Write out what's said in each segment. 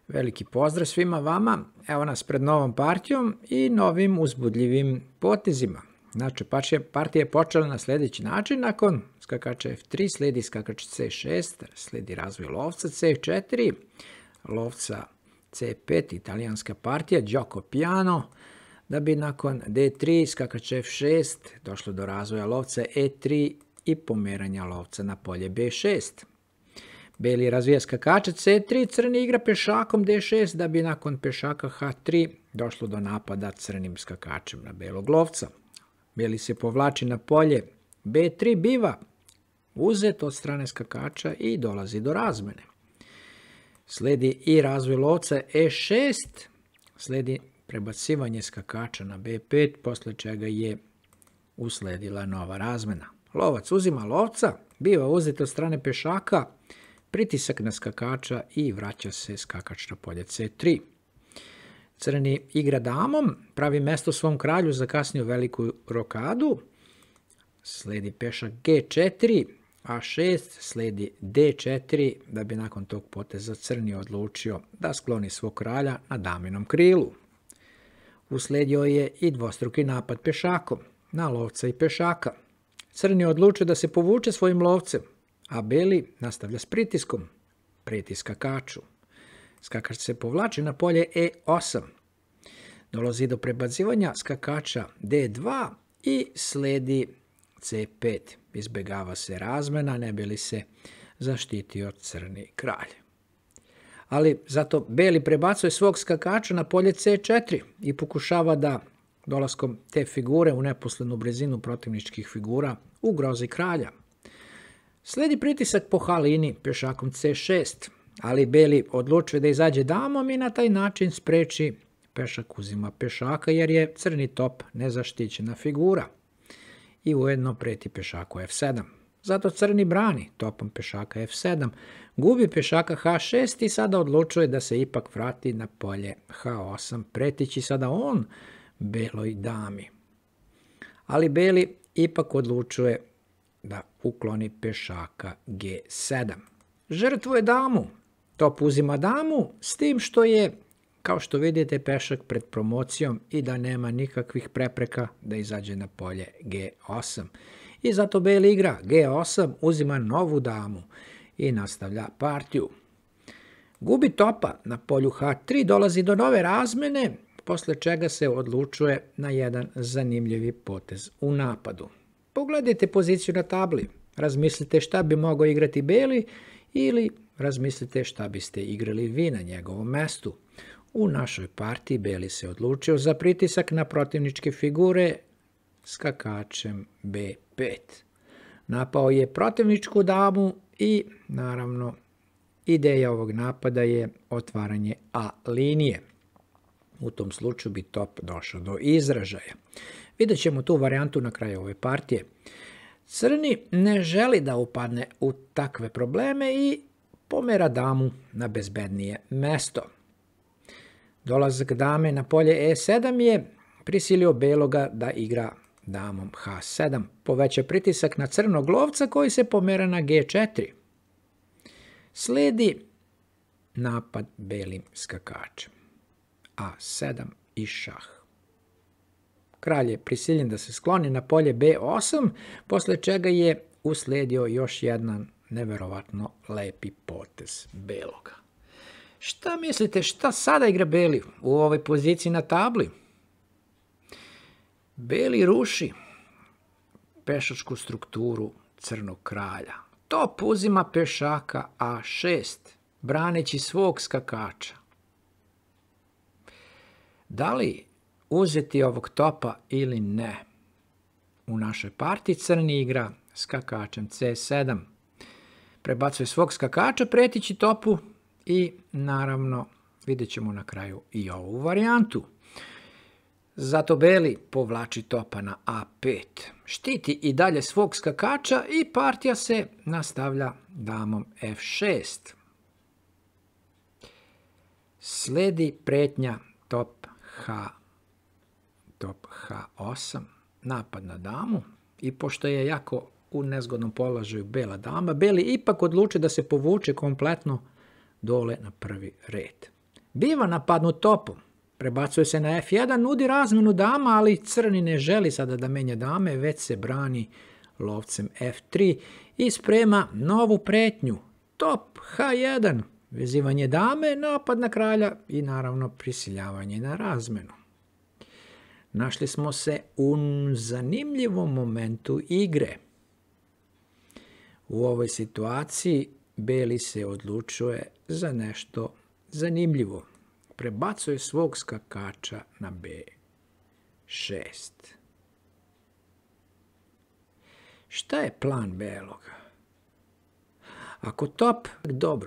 Veliki pozdrav svima vama, evo nas pred novom partijom i novim uzbudljivim potezima. Znači, partija je počela na sljedeći način, nakon skakača F3 slijedi skakač C6, slijedi razvoj lovca C4, lovca C5, italijanska partija, Gioco piano, da bi nakon D3 skakač F6 došlo do razvoja lovca E3 i pomeranja lovca na polje B6. Beli razvija skakača C3, crni igra pešakom D6 da bi nakon pešaka H3 došlo do napada crnim skakačem na belog lovca. Beli se povlači na polje B3, biva uzet od strane skakača i dolazi do razmene. Slijedi i razvoj lovca E6, slijedi prebacivanje skakača na B5, posle čega je usledila nova razmena. Lovac uzima lovca, biva uzet od strane pešaka, pritisak na skakača i vraća se skakač na polje C3. Crni igra damom, pravi mesto svom kralju za kasniju veliku rokadu. Slijedi pešak G4, A6, slijedi D4, da bi nakon tog poteza crni odlučio da skloni svog kralja na daminom krilu. Uslijedio je i dvostruki napad pešakom na lovca i pešaka. Crni odlučio da se povuče svojim lovcem, a beli nastavlja s pritiskom, preti skakaču. Skakač se povlači na polje E8. Dolazi do prebacivanja skakača D2 i slijedi C5. Izbjegava se razmena, ne bi li se zaštitio crni kralj. Ali zato beli prebacuje svog skakača na polje C4 i pokušava da dolaskom te figure u neposrednu blizinu protivničkih figura ugrozi kralja. Slijedi pritisak po H liniji pešakom C6, ali beli odlučuje da izađe damom i na taj način spreči pešak uzima pešaka jer je crni top nezaštićena figura i ujedno preti pešaku F7. Zato crni brani topom pešaka F7, gubi pešaka H6 i sada odlučuje da se ipak vrati na polje H8, pretići sada on beloj dami. Ali beli ipak odlučuje da ukloni pešaka G7. Žrtvuje damu. Top uzima damu s tim što je, kao što vidite, pešak pred promocijom i da nema nikakvih prepreka da izađe na polje G8. I zato beli igra G8, uzima novu damu i nastavlja partiju. Gubi topa na polju H3, dolazi do nove razmene, posle čega se odlučuje na jedan zanimljivi potez u napadu. Pogledajte poziciju na tabli, razmislite šta bi mogao igrati beli ili razmislite šta biste igrali vi na njegovom mestu. U našoj partiji beli se odlučio za pritisak na protivničke figure skakačem B5. Napao je protivničku damu i naravno ideja ovog napada je otvaranje A linije. U tom slučaju bi top došao do izražaja. Vidjet ćemo tu varijantu na kraju ove partije. Crni ne želi da upadne u takve probleme i pomera damu na bezbednije mesto. Dolazak dame na polje E7 je prisilio beloga da igra damom H7. Poveća pritisak na crnog lovca koji se pomera na G4. Slijedi napad belim skakačem. A7 i šah. Kralj je prisiljen da se skloni na polje B8, posle čega je uslijedio još jedan neverovatno lepi potez beloga. Šta mislite, šta sada igra beli u ovoj poziciji na tabli? Beli ruši pešačku strukturu crnog kralja. Top uzima pešaka A6, braneći svog skakača. Da li uzeti ovog topa ili ne? U našoj partiji crni igra skakačem C7. Prebacuje svog skakača, pretići topu i naravno vidjet ćemo na kraju i ovu varijantu. Zato beli povlači topa na A5. Štiti i dalje svog skakača i partija se nastavlja damom F6. Slijedi pretnja top H8, napad na damu i pošto je jako u nezgodnom položaju bela dama, beli ipak odluči da se povuče kompletno dole na prvi red. biva napadnut topom. Prebacuje se na F1, nudi razmenu dama, ali crni ne želi sada da menja dame, već se brani lovcem F3 i sprema novu pretnju. Top H1, vezivanje dame, napad na kralja i naravno prisiljavanje na razmenu. Našli smo se u zanimljivom momentu igre. U ovoj situaciji beli se odlučuje za nešto zanimljivo. Prebacuje svog skakača na B6. Šta je plan beloga? Ako top, dobro.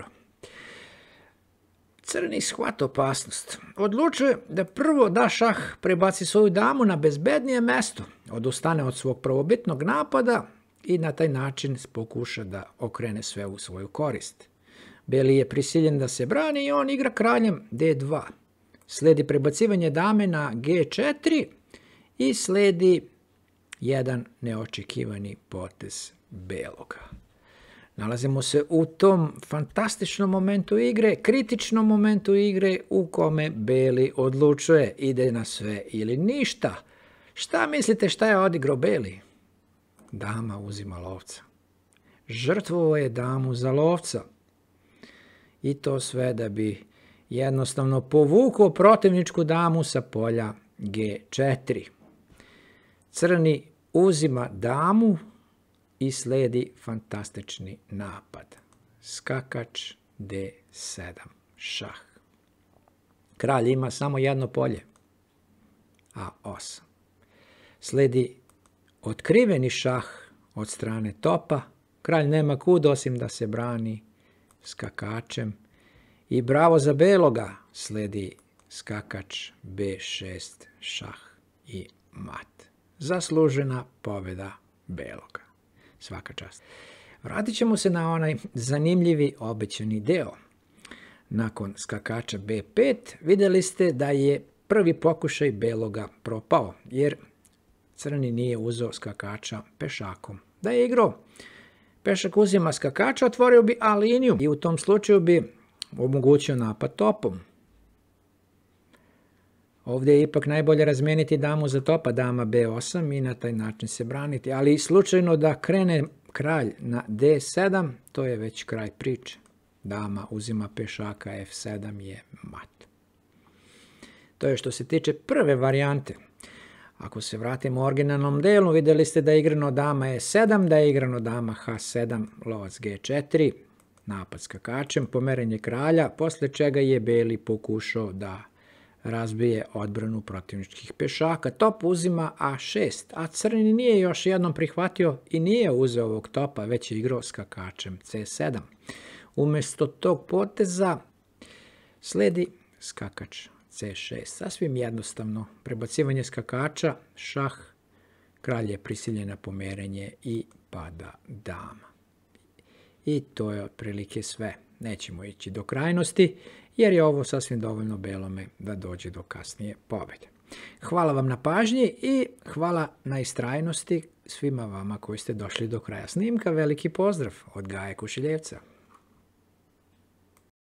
Crni shvata opasnost. Odlučuje da prvo da šah, prebaci svoju damu na bezbednije mesto, odustane od svog prvobitnog napada i na taj način pokuša da okrene sve u svoju korist. Beli je prisiljen da se brani i on igra kraljem D2. Sledi prebacivanje dame na G4 i sledi jedan neočekivani potez beloga. Nalazimo se u tom fantastičnom momentu igre, kritičnom momentu igre u kome beli odlučuje ide na sve ili ništa. Šta mislite šta je odigrao beli? Dama uzima lovca. Žrtvovao je damu za lovca. I to sve da bi jednostavno povukao protivničku damu sa polja G4. Crni uzima damu i sledi fantastični napad. Skakač D7, šah. Kralj ima samo jedno polje, A8. Sledi otkriveni šah od strane topa. Kralj nema kud osim da se brani skakačem. I bravo za beloga, sledi skakač B6, šah i mat. Zaslužena pobjeda beloga. Svaka čast. Vratit ćemo se na onaj zanimljivi obećani deo. Nakon skakača B5 vidjeli ste da je prvi pokušaj beloga propao, jer crni nije uzeo skakača pešakom. Da je igrao pešak uzima skakača, otvorio bi A liniju i u tom slučaju bi omogućio napad topom. Ovdje je ipak najbolje razmijeniti damu za topa, dama B8 i na taj način se braniti. Ali slučajno da krene kralj na D7, to je već kraj priče. Dama uzima pešaka, F7 je mat. To je što se tiče prve varijante. Ako se vratimo u originalnom delu, vidjeli ste da je igrano dama E7, da je igrano dama H7, lovac G4, napad skakačem, pomerenje kralja, posle čega je beli pokušao da razbije odbranu protivničkih pešaka. Top uzima A6, a crni nije još jednom prihvatio i nije uzeo ovog topa, već je igrao skakačem C7. Umjesto tog poteza sledi skakač C6. Sasvim jednostavno, prebacivanje skakača, šah, kralj je prisiljen na pomerenje i pada dama. I to je otprilike sve. Nećemo ići do krajnosti, jer je ovo sasvim dovoljno belome da dođe do kasnije pobjede. Hvala vam na pažnji i hvala na istrajnosti svima vama koji ste došli do kraja snimka. Veliki pozdrav od Gaje Kušiljevca.